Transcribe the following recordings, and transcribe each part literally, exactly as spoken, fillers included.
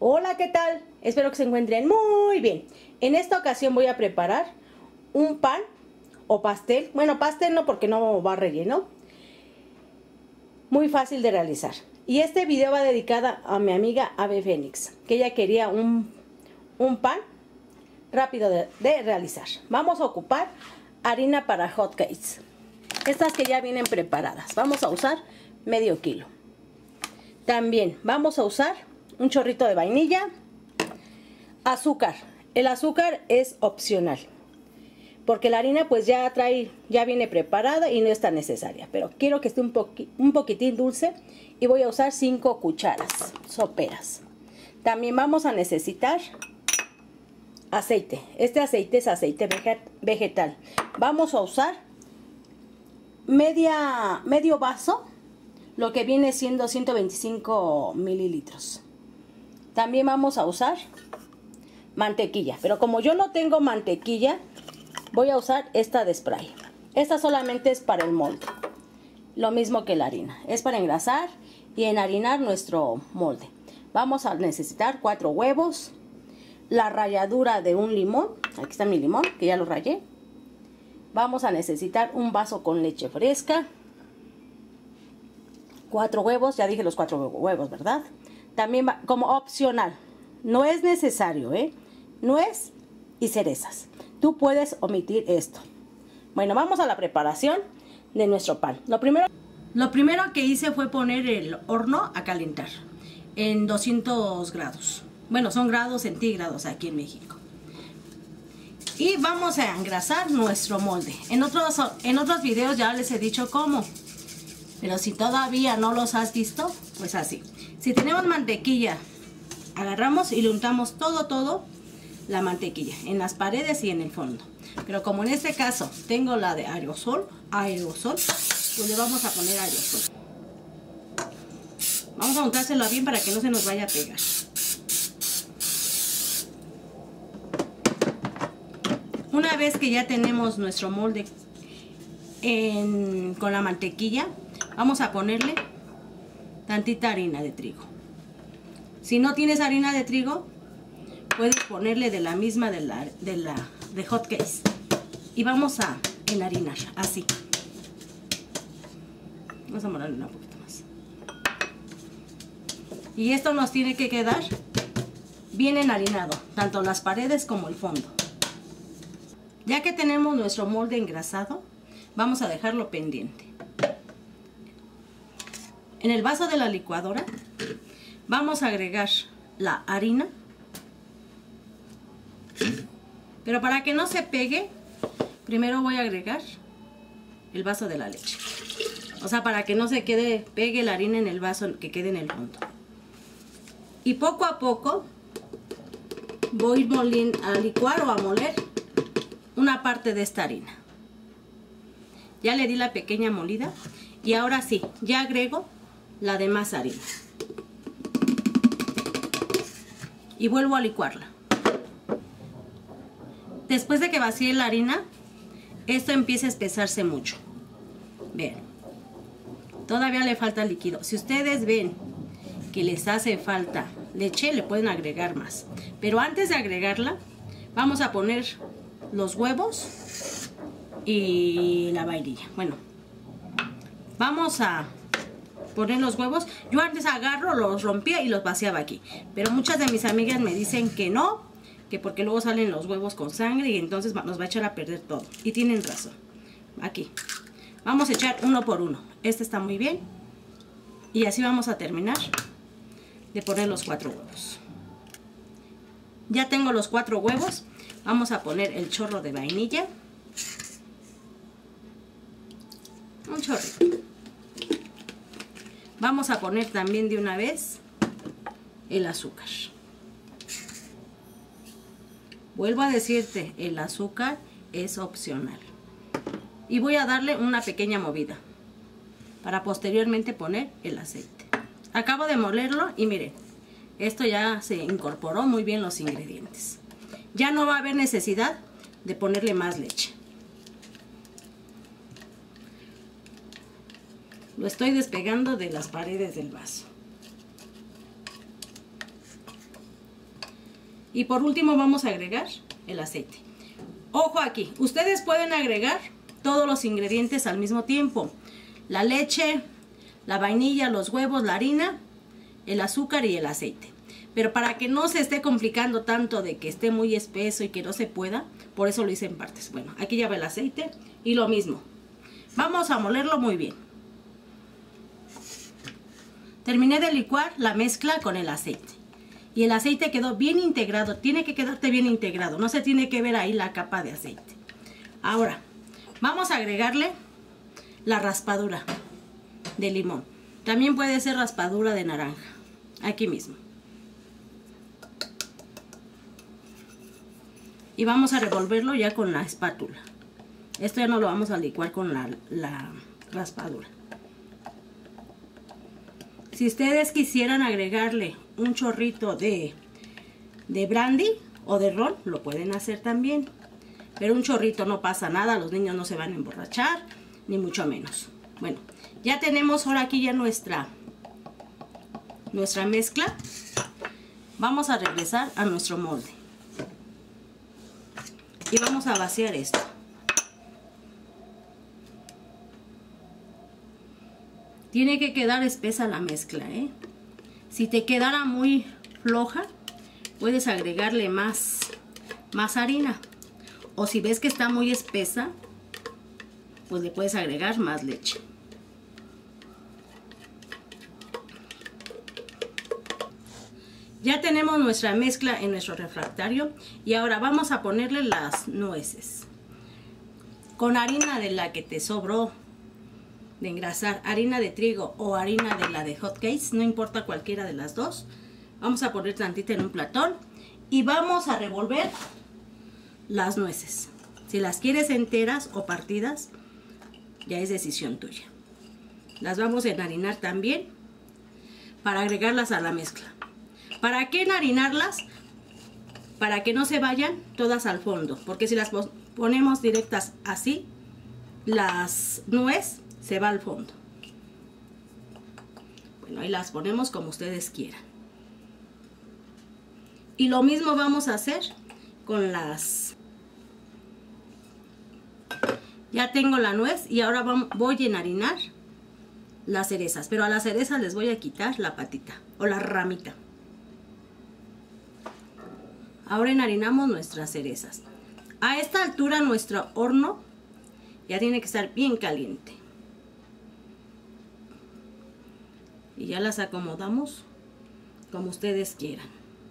Hola, ¿qué tal? Espero que se encuentren muy bien. En esta ocasión voy a preparar un pan o pastel. Bueno, pastel no, porque no va relleno. Muy fácil de realizar. Y este video va dedicada a mi amiga Ave Fénix, que ella quería un, un pan rápido de, de realizar. Vamos a ocupar harina para hot cakes. Estas que ya vienen preparadas. Vamos a usar medio kilo. También vamos a usar un chorrito de vainilla, azúcar. El azúcar es opcional, porque la harina pues ya trae, ya viene preparada y no es tan necesaria. Pero quiero que esté un, poqui, un poquitín dulce y voy a usar cinco cucharas soperas. También vamos a necesitar aceite. Este aceite es aceite vegetal. Vamos a usar media, medio vaso, lo que viene siendo ciento veinticinco mililitros. También vamos a usar mantequilla, pero como yo no tengo mantequilla, voy a usar esta de spray. Esta solamente es para el molde, lo mismo que la harina, es para engrasar y enharinar nuestro molde. Vamos a necesitar cuatro huevos, la ralladura de un limón, aquí está mi limón que ya lo rallé. Vamos a necesitar un vaso con leche fresca, cuatro huevos, ya dije los cuatro huevos, ¿verdad? También va, como opcional, no es necesario, ¿eh? Nuez y cerezas. Tú puedes omitir esto. Bueno, vamos a la preparación de nuestro pan. Lo primero, lo primero que hice fue poner el horno a calentar en doscientos grados. Bueno, son grados centígrados aquí en México. Y vamos a engrasar nuestro molde. En otros, en otros videos ya les he dicho cómo. Pero si todavía no los has visto, pues así. Si tenemos mantequilla, agarramos y le untamos todo, todo la mantequilla en las paredes y en el fondo. Pero como en este caso tengo la de aerosol, aerosol, pues le vamos a poner aerosol. Vamos a untársela bien para que no se nos vaya a pegar. Una vez que ya tenemos nuestro molde en, con la mantequilla, vamos a ponerle tantita harina de trigo. Si no tienes harina de trigo, puedes ponerle de la misma de la de la de hot cakes. Y vamos a enharinar así. Vamos a molerle un poquito más. Y esto nos tiene que quedar bien enharinado, tanto las paredes como el fondo. Ya que tenemos nuestro molde engrasado, vamos a dejarlo pendiente. En el vaso de la licuadora vamos a agregar la harina, pero para que no se pegue, primero voy a agregar el vaso de la leche. O sea, para que no se quede, pegue la harina en el vaso que quede en el fondo. Y poco a poco voy moliendo, a licuar o a moler una parte de esta harina. Ya le di la pequeña molida y ahora sí, ya agrego la demás harina y vuelvo a licuarla. Después de que vacíe la harina, esto empieza a espesarse mucho. Vean, todavía le falta líquido. Si ustedes ven que les hace falta leche, le pueden agregar más, pero antes de agregarla vamos a poner los huevos y la vainilla. Bueno, vamos a poner los huevos. Yo antes agarro, los rompía y los vaciaba aquí, pero muchas de mis amigas me dicen que no, que porque luego salen los huevos con sangre y entonces nos va a echar a perder todo, y tienen razón. Aquí vamos a echar uno por uno. Este está muy bien y así vamos a terminar de poner los cuatro huevos. Ya tengo los cuatro huevos. Vamos a poner el chorro de vainilla, un chorrito. Vamos a poner también de una vez el azúcar. Vuelvo a decirte, el azúcar es opcional. Y voy a darle una pequeña movida para posteriormente poner el aceite. Acabo de molerlo y miren, esto ya se incorporó muy bien los ingredientes. Ya no va a haber necesidad de ponerle más leche. Lo estoy despegando de las paredes del vaso. Y por último vamos a agregar el aceite. Ojo aquí, ustedes pueden agregar todos los ingredientes al mismo tiempo. La leche, la vainilla, los huevos, la harina, el azúcar y el aceite. Pero para que no se esté complicando tanto de que esté muy espeso y que no se pueda, por eso lo hice en partes. Bueno, aquí ya va el aceite y lo mismo. Vamos a molerlo muy bien. Terminé de licuar la mezcla con el aceite. Y el aceite quedó bien integrado. Tiene que quedarte bien integrado. No se tiene que ver ahí la capa de aceite. Ahora, vamos a agregarle la raspadura de limón. También puede ser raspadura de naranja. Aquí mismo. Y vamos a revolverlo ya con la espátula. Esto ya no lo vamos a licuar con la, la raspadura. Si ustedes quisieran agregarle un chorrito de, de brandy o de ron, lo pueden hacer también. Pero un chorrito no pasa nada, los niños no se van a emborrachar, ni mucho menos. Bueno, ya tenemos ahora aquí ya nuestra, nuestra mezcla. Vamos a regresar a nuestro molde. Y vamos a vaciar esto. Tiene que quedar espesa la mezcla, ¿eh? Si te quedara muy floja, puedes agregarle más, más harina. O si ves que está muy espesa, pues le puedes agregar más leche. Ya tenemos nuestra mezcla en nuestro refractario y ahora vamos a ponerle las nueces. Con harina de la que te sobró de engrasar, harina de trigo o harina de la de hot cakes, no importa cualquiera de las dos. Vamos a poner tantita en un platón y vamos a revolver las nueces. Si las quieres enteras o partidas, ya es decisión tuya. Las vamos a enharinar también para agregarlas a la mezcla. ¿Para qué enharinarlas? Para que no se vayan todas al fondo, porque si las ponemos directas así, las nueces se va al fondo. Bueno, ahí las ponemos como ustedes quieran. Y lo mismo vamos a hacer con las... Ya tengo la nuez y ahora voy a enharinar las cerezas. Pero a las cerezas les voy a quitar la patita o la ramita. Ahora enharinamos nuestras cerezas. A esta altura nuestro horno ya tiene que estar bien caliente. Y ya las acomodamos como ustedes quieran.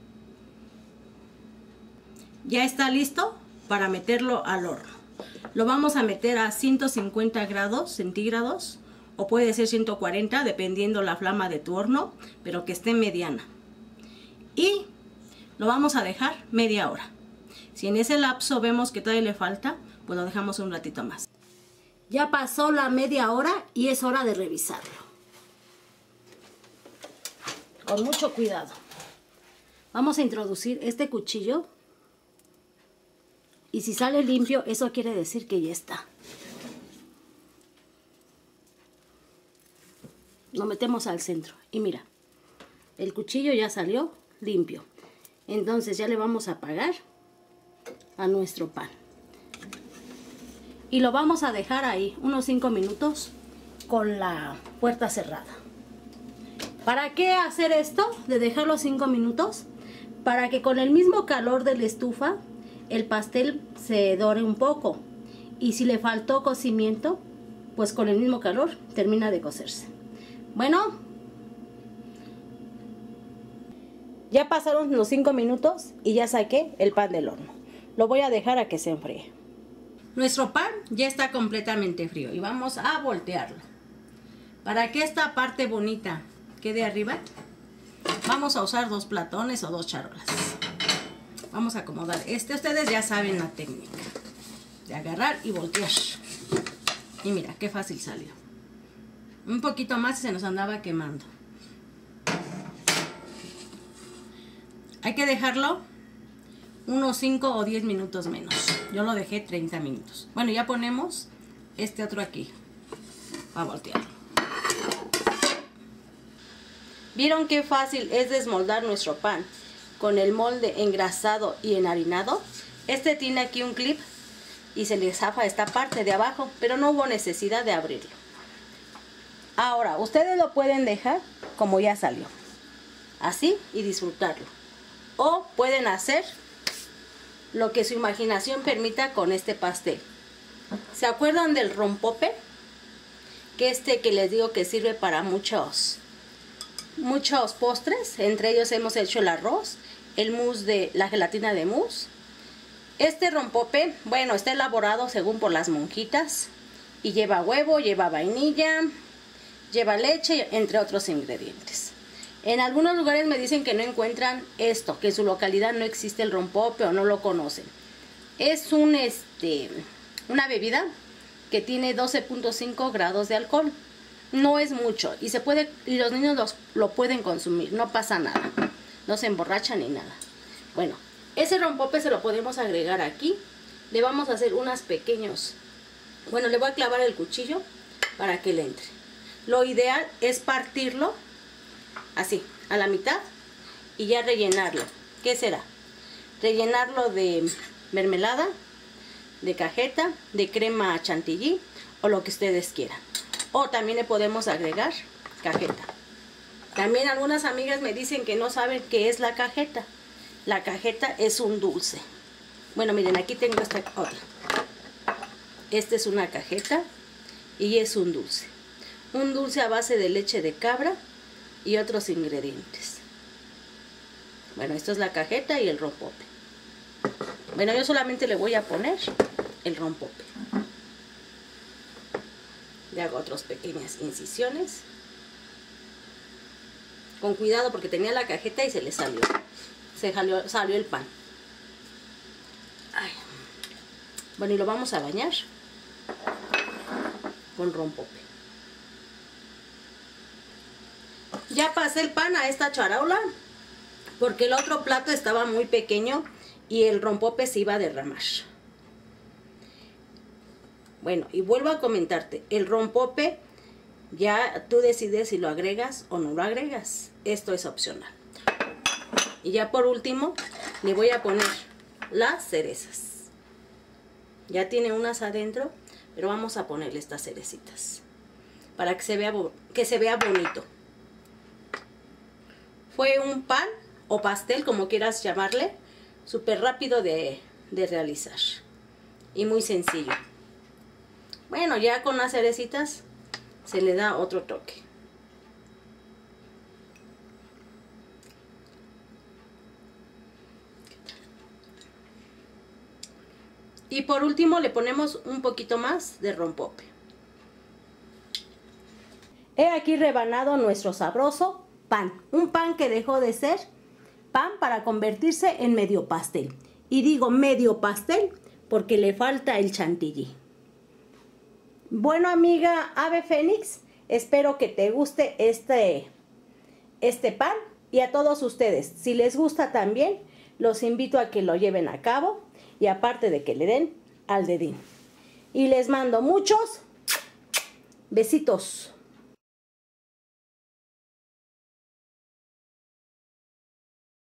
Ya está listo para meterlo al horno. Lo vamos a meter a ciento cincuenta grados centígrados o puede ser ciento cuarenta dependiendo la flama de tu horno, pero que esté mediana. Y lo vamos a dejar media hora. Si en ese lapso vemos que todavía le falta, pues lo dejamos un ratito más. Ya pasó la media hora y es hora de revisarlo. Con mucho cuidado. Vamos a introducir este cuchillo. Y si sale limpio, eso quiere decir que ya está. Lo metemos al centro. Y mira, el cuchillo ya salió limpio. Entonces ya le vamos a apagar a nuestro pan. Y lo vamos a dejar ahí unos cinco minutos con la puerta cerrada. ¿Para qué hacer esto? De dejarlo cinco minutos. Para que con el mismo calor de la estufa el pastel se dore un poco. Y si le faltó cocimiento, pues con el mismo calor termina de cocerse. Bueno, ya pasaron los cinco minutos y ya saqué el pan del horno. Lo voy a dejar a que se enfríe. Nuestro pan ya está completamente frío y vamos a voltearlo. Para que esta parte bonita quede arriba, vamos a usar dos platones o dos charolas. Vamos a acomodar este. Ustedes ya saben la técnica de agarrar y voltear. Y mira, qué fácil salió. Un poquito más y se nos andaba quemando. Hay que dejarlo unos cinco o diez minutos menos. Yo lo dejé treinta minutos. Bueno, ya ponemos este otro aquí a voltearlo. ¿Vieron qué fácil es desmoldar nuestro pan? con el molde engrasado y enharinado. Este tiene aquí un clip y se le zafa esta parte de abajo, pero no hubo necesidad de abrirlo. Ahora, ustedes lo pueden dejar como ya salió, así, y disfrutarlo. O pueden hacer lo que su imaginación permita con este pastel. ¿Se acuerdan del rompope? Que este que les digo que sirve para muchos, muchos postres. Entre ellos hemos hecho el arroz, el mousse de la gelatina de mousse. Este rompope, bueno, está elaborado según por las monjitas y lleva huevo, lleva vainilla, lleva leche, entre otros ingredientes. En algunos lugares me dicen que no encuentran esto, que en su localidad no existe el rompope o no lo conocen. Es un, este, una bebida que tiene doce punto cinco grados de alcohol. No es mucho y se puede, y los niños los, lo pueden consumir, no pasa nada. No se emborrachan ni nada. Bueno, ese rompope se lo podemos agregar aquí. Le vamos a hacer unos pequeños, bueno, le voy a clavar el cuchillo para que le entre. Lo ideal es partirlo así, a la mitad, y ya rellenarlo. ¿Qué será? Rellenarlo de mermelada, de cajeta, de crema chantilly o lo que ustedes quieran. O también le podemos agregar cajeta. También algunas amigas me dicen que no saben qué es la cajeta. La cajeta es un dulce. Bueno, miren, aquí tengo esta otra. Esta es una cajeta y es un dulce. Un dulce a base de leche de cabra y otros ingredientes. Bueno, esto es la cajeta y el rompope. Bueno, yo solamente le voy a poner el rompope. Le hago otras pequeñas incisiones. Con cuidado porque tenía la cajeta y se le salió. Se salió, salió el pan. Ay. Bueno, y lo vamos a bañar con rompope. Ya pasé el pan a esta charola porque el otro plato estaba muy pequeño y el rompope se iba a derramar. Bueno, y vuelvo a comentarte, el rompope ya tú decides si lo agregas o no lo agregas. Esto es opcional. Y ya por último le voy a poner las cerezas. Ya tiene unas adentro, pero vamos a ponerle estas cerecitas para que se vea, que se vea bonito. Fue un pan o pastel, como quieras llamarle, súper rápido de, de realizar y muy sencillo. Bueno, ya con las cerecitas se le da otro toque. Y por último le ponemos un poquito más de rompope. He aquí rebanado nuestro sabroso pan. Un pan que dejó de ser pan para convertirse en medio pastel. Y digo medio pastel porque le falta el chantilly. Bueno, amiga Ave Fénix, espero que te guste este, este pan. Y a todos ustedes, si les gusta también, los invito a que lo lleven a cabo. Y aparte de que le den al dedín. Y les mando muchos besitos.